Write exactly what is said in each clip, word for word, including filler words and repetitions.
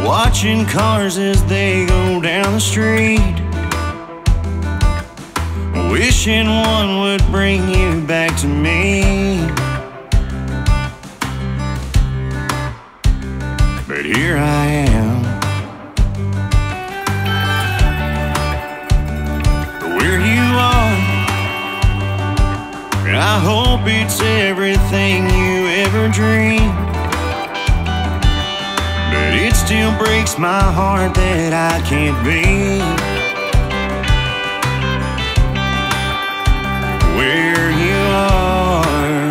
watching cars as they go down the street, wishing one would bring you back to me. But here I am, where you are. I hope it's everything you ever dreamed, but it still breaks my heart that I can't be where you are.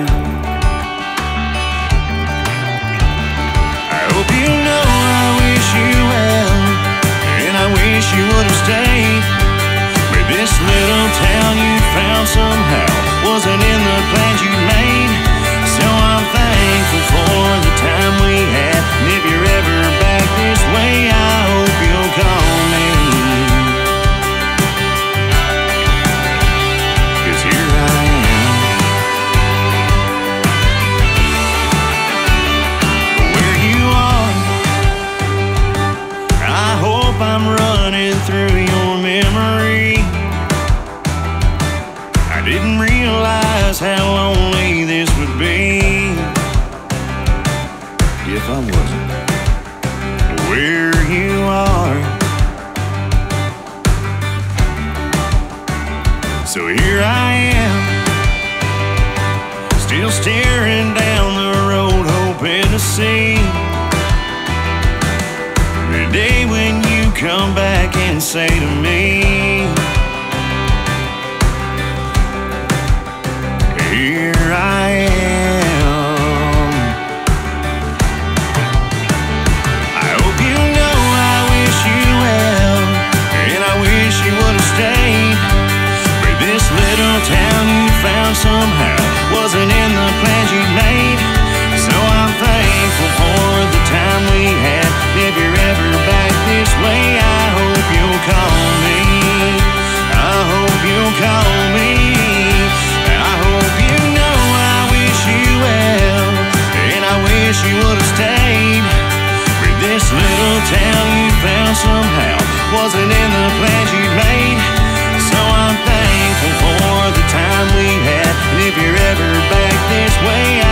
I hope you know I wish you well, and I wish you would have stayed. But this little town you found somehow wasn't in the plans you made. So I'm thankful for the time we had, and if you're ever back this way, I hope you'll call me, 'cause here I am, where you are. I hope I'm running through your memory. I didn't realize how lonely this would be if I wasn't where you are. So here I am, still staring down the road, hoping to see the day when you come back and say to me, here I am. I hope you know I wish you well, and I wish you would have stayed. But this little town you found somehow wasn't in the plans you made. So I'm thankful for the time we had. If you're ever back this way, I hope you'll call me. I hope you'll call me. I hope you know I wish you well, and I wish you would have stayed. But this little town you found somehow wasn't in the plans you made. So I'm thankful for the time we had, and if you're ever back this way,